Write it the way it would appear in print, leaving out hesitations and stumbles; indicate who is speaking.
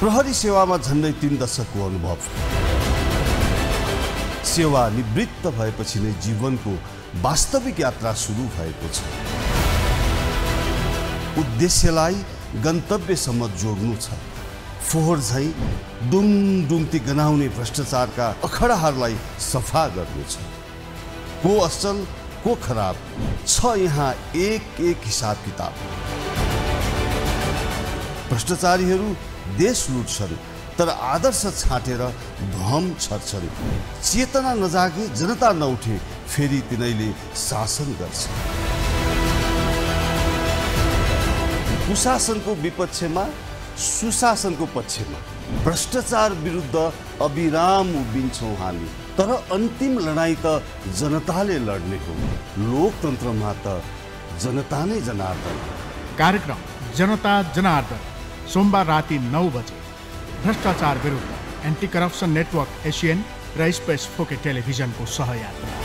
Speaker 1: प्रहरी सेवामा झन्डै 3 दशकको अनुभव। सेवा निवृत्त भएपछि नै जीवनको वास्तविक यात्रा सुरु भएको छ। उद्देश्यलाई गन्तव्यसम्म जोड्नु छ। फोहोर झै डुङडुङती गनाउने भ्रष्टाचारका अखडाहरूलाई सफा गर्नु छ। को असल को खराब छ यहाँ एक हिसाब किताब। भ्रष्टाचारीहरू देश लुट्छन् तर आदर्श छाटेर भ्रम छर्छन्। चेतना नजागे जनता नउठे फेरि तिनैले शासन गर्छ। कुशासनको विपक्षमा सुशासनको पक्षमा भ्रष्टाचार विरुद्ध अविराम उभिन्छौँ हामी। तर अन्तिम लडाईँ त जनताले लड्ने हो। लोकतन्त्रमा त जनता नै जनार्दन।
Speaker 2: कार्यक्रम जनता जनार्दन सोमबार राति 9 बजे। भ्रष्टाचार विरुद्ध एन्टी करप्सन नेटवर्क एसियन र स्पेस फोके टेलिभिजनको सहयात्रा।